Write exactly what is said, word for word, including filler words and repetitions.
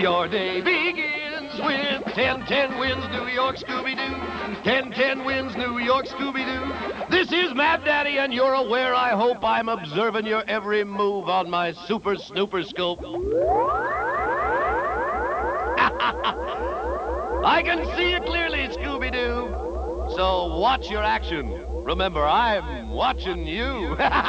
Your day begins with ten ten wins, New York Scooby-Doo. ten ten wins, New York Scooby-Doo. This is Mad Daddy, and you're aware, I hope I'm observing your every move on my super snooper scope. I can see you clearly, Scooby-Doo. So watch your action. Remember, I'm watching you.